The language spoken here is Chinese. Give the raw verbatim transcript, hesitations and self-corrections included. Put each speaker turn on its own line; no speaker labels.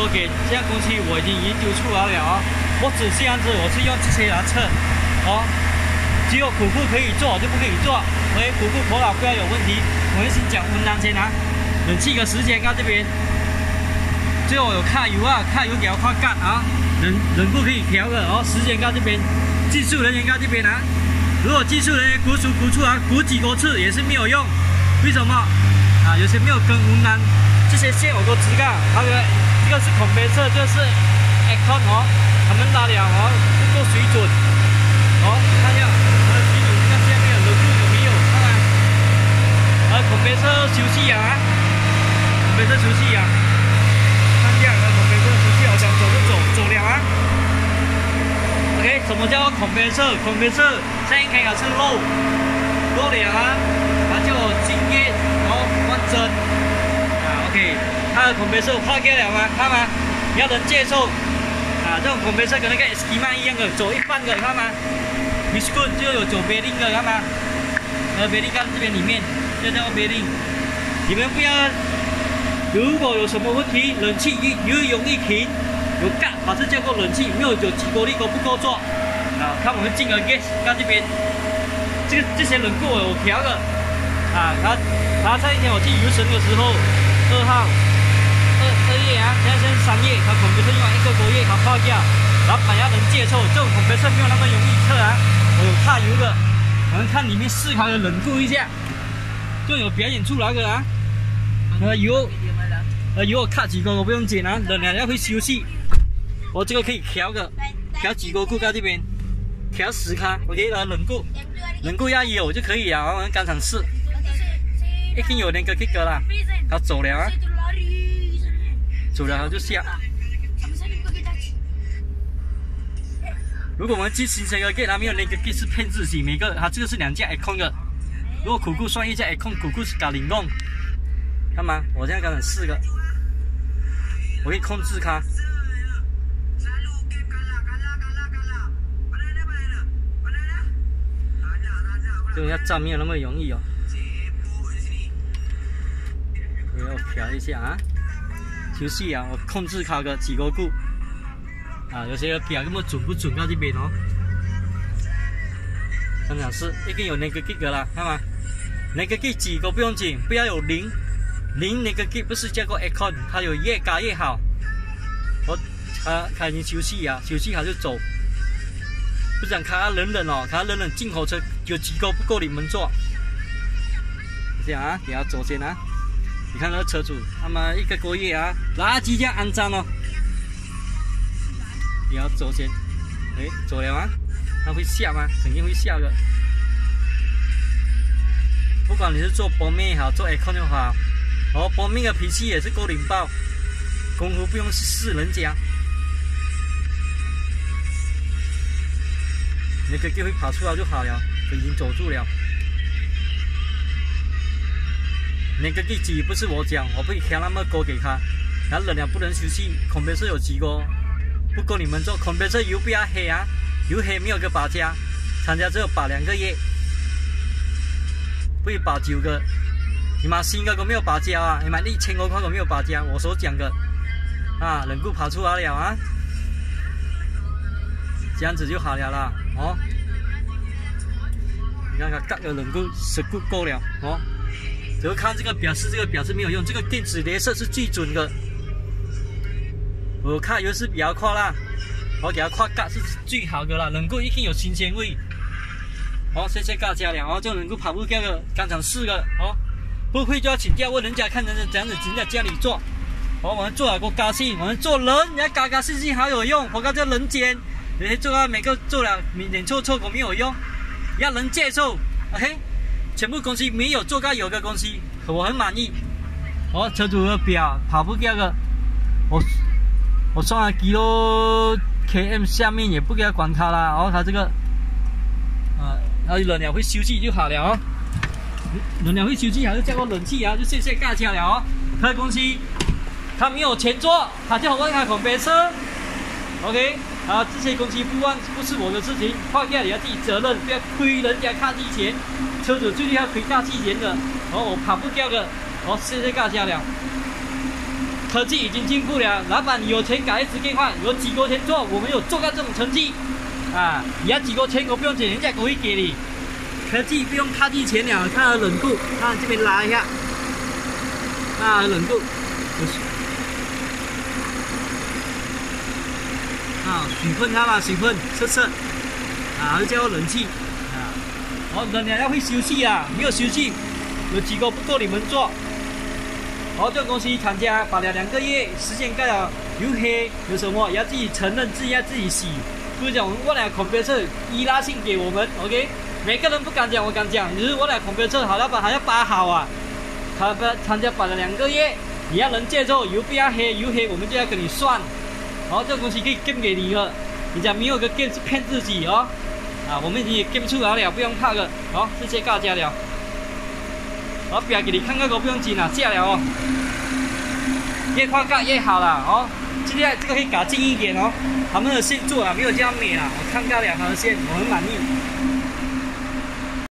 多给这样东西我已经已经丢出来了啊、哦！我只是这样子，我是用这些来测，哦，只有苦库可以做，就不可以做。OK， 苦库口老不要有问题。我们先讲温档先啊，冷气的时间到这边，最后有卡油啊，卡油给它快干啊，冷冷库可以调的哦，时间到这边，技术人员到这边啊。如果技术人员鼓出鼓出啊，鼓几多次也是没有用，为什么？啊，有些没有跟温档。 这些线我都知道，它的这个是孔杯色，这个是 Aircon 哦，他们拉了哦，不够水准，哦，看一下它的水准，看下面冷度有没有，看看，呃，孔杯色休息啊，孔杯色休息啊，看一下，呃，孔杯色休息，我想走就走，走了啊。OK， 什么叫孔杯色？孔杯色现在开始是漏，漏了啊，它叫经验，然后换针。 OK， 它的孔杯色画给了吗？看吗？你要能接受啊，这种孔杯色跟那个 S K 曼一样的，走一半的，看吗 ？Biscuit 就有走 bearing 的，看吗？呃 ，bearing 看这边里面，这叫 bearing。你们不要，如果有什么问题，冷气一又容易停，有盖，把这叫做冷气没有有几功率够不够做啊？看我们进的 gas 看这边，这个这些冷库我有调的啊，它它上一天我去游神的时候。 二号、二二月啊，现在是三月，它孔杯色用了一个多月，它报价，老板要能接受，这种孔杯色没有那么容易测啊。我有卡油的，我们看里面试开的冷库一下，就有表演出来的啊。呃油，呃油我卡几个我不用剪啊，冷了要会休息。我这个可以调的，调几个库到这边，调十卡，我给它冷库，冷库要有就可以了，我们当场试。 已经有那个 kick 了，他走了啊，走了他就下。如果我们去新车个 gate， 它没有那个 gate 是骗自己，每个它这个是两架 Aircon 的。如果苦库算一架 Aircon， 苦库是搞零用，看吗？我现在刚才四个，我可以控制它。这个要站没有那么容易哦。 我要调一下啊，休息啊，我控制它个几个库啊，有些调那么准不准到这边哦。当然是已经有那个 gig 了，看吗？那个 gig 几个不用紧，不要有零零那个 gig 不是叫做 Aircon， 它有越加越好。我它它已经休息啊，休息它就走。不想看它冷冷哦，看它冷冷进口车有几个不够你们做。这样啊，给它走先啊。 你看那个车主，他们一个多月啊，垃圾这样肮脏哦。你要走先，哎，走了吗？他会下吗？肯定会下的。不管你是做薄面也好，做 Aircon 就好，哦，薄面的脾气也是够领爆，功夫不用试人家。那个就会跑出来就好了，已经走住了。 那个地址不是我讲，我不会调那么高给他，然后冷了不能休息。孔杯色有几个，不够你们做。孔杯色油不要黑啊，油黑没有个把加，厂家只有把两个月，不会把九个。你买新的都没有把加啊，你买一千多块都没有把加，我所讲的啊，冷库跑出来了啊，这样子就好了啦哦。你看看，盖个冷库十够够了哦。 只要看这个表示，这个表示没有用，这个电子镭射是最准的。我看油是比较快啦，我给它快盖是最好的啦，冷库一定有新鲜味。好、哦，谢谢大家了哦，这种冷库跑不掉的，当场试的哦，不会就要请假问人家看人家怎样子，人家家里做。哦，我们做了够高兴，我们做人，人家高高兴兴好有用，我讲叫人间，有些做到每个做了脸臭臭狗没有用，要能接受 ，OK。 全部公司没有做到有个公司，我很满意。哦，车主的表跑不掉的，我我算了几多 km 下面也不给他管它啦。哦，它这个啊，然后冷了会休息就好了哦。冷了会休息还是叫个冷气啊？就谢谢大家了哦。他的公司他没有钱做，他叫我问他孔杯色 ，OK。 啊，这些公司不忘不是我的事情，放下你要自己责任，不要亏人家卡机钱，车主最近要亏卡机钱的，哦，我跑不掉的，哦，谢谢大家了。 科技已经进步了，老板你有钱改 S 给换，有几个钱做，我们有做到这种成绩啊！你要几个钱我不用钱，人家可以给你。科技不用靠近前了，看它冷度，看这边拉一下，啊冷度，啊水分它吧，水分测测，啊这叫冷气啊。哦，人家要会休息啊，没有休息，有几个不够你们做。哦，这个东西厂家摆了两个月，时间盖了又黑，有什么也要自己承认，自己要自己洗。不是讲我俩孔别测依赖性给我们 ，OK？ 每个人不敢讲，我敢讲，就是我俩孔别测好老板还要扒好啊。他不厂家摆了两个月，你要能接受，油不要黑，油黑我们就要跟你算。哦，这个东西可以 game 给你了，你讲没有个 game 是骗自己哦。啊，我们已经也 game 出来了，不用怕的。好、哦，谢谢大家了。我表给你看看都不用紧了，下了哦。越快盖越好了哦。现在这个可以改近一点哦。他们的线做啊没有这样美了，我看到了他的线，我很满意。